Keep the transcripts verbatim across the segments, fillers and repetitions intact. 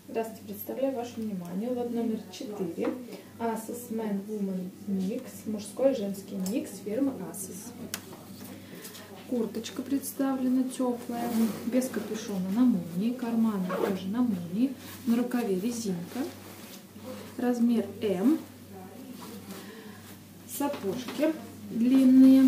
Здравствуйте, представляю вашему вниманию лот номер четыре Asos Men Woman Mix, мужской и женский микс фирмы Asos. Курточка представлена теплая, без капюшона на молнии, карманы тоже на молнии, на рукаве резинка, размер М, сапожки длинные,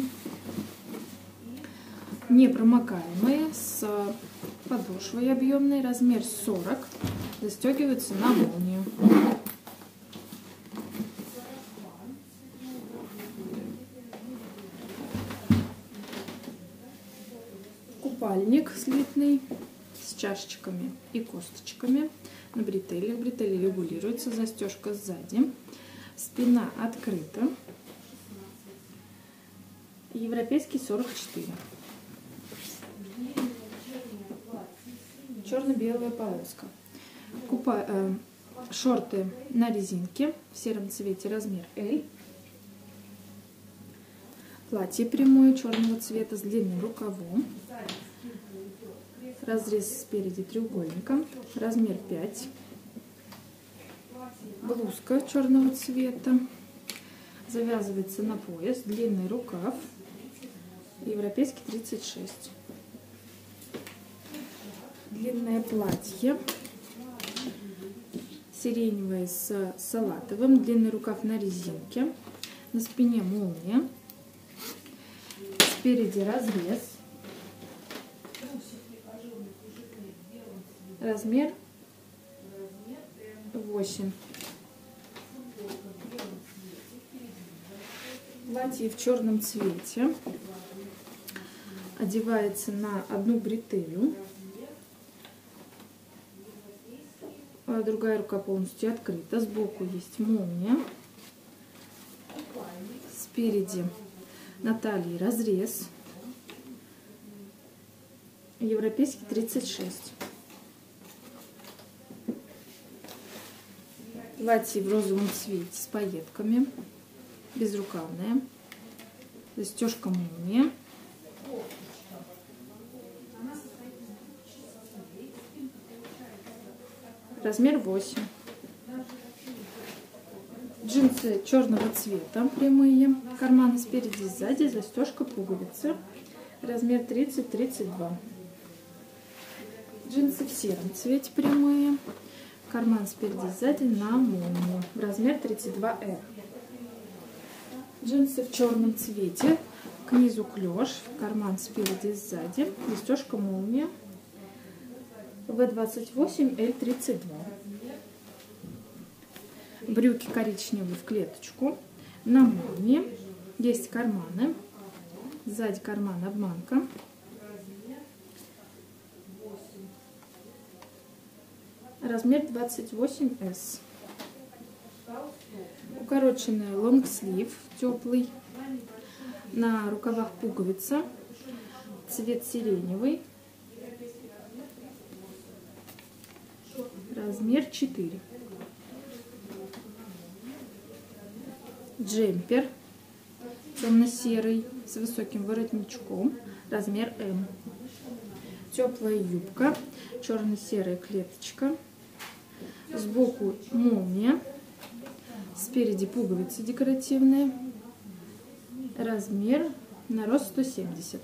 непромокаемые, с подошвой объемной, размер сорок, застегиваются на молнию. Купальник слитный с чашечками и косточками на бретелях. Бретели регулируется, застежка сзади, спина открыта. Европейский сорок четыре. Черно-белая полоска. Купа... Э, шорты на резинке в сером цвете, размер L. Платье прямое черного цвета с длинным рукавом. Разрез спереди треугольником, размер пять. Блузка черного цвета. Завязывается на пояс, длинный рукав. Европейский тридцать шесть. Длинное платье, сиреневое с салатовым, длинный рукав на резинке, на спине молния, спереди разрез, размер восемь. Платье в черном цвете, одевается на одну бретелю. Другая рука полностью открыта. Сбоку есть молния. Спереди на талии разрез. Европейский тридцать шесть. Платье в розовом цвете с пайетками. Безрукавное. Застежка молния. Размер восемь. Джинсы черного цвета прямые, карманы спереди и сзади, застежка пуговицы, размер тридцать тридцать два. Джинсы в сером цвете прямые, карман спереди и сзади на молнию, размер тридцать два эр. Джинсы в черном цвете, к низу клеш, карман спереди и сзади, застежка молния. вэ двадцать восемь эль тридцать два. Брюки коричневые в клеточку, на молнии, есть карманы, сзади карман обманка. Размер двадцать восемь эс. Укороченный лонгслив теплый, на рукавах пуговица, цвет сиреневый. Размер четыре. Джемпер темно-серый с высоким воротничком, размер М. Теплая юбка, черно-серая клеточка. Сбоку молния, спереди пуговицы декоративные. Размер на рост сто семьдесят.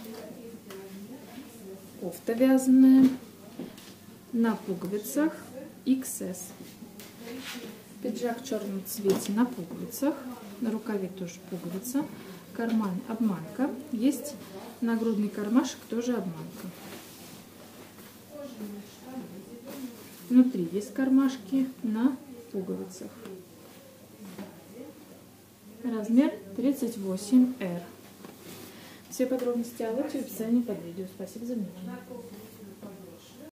Кофта вязаная. На пуговицах икс эс. Пиджак в черном цвете на пуговицах. На рукаве тоже пуговица. Карман обманка. Есть нагрудный кармашек, тоже обманка. Внутри есть кармашки на пуговицах. Размер тридцать восемь эр. Все подробности о лоте в описании под видео. Спасибо за внимание.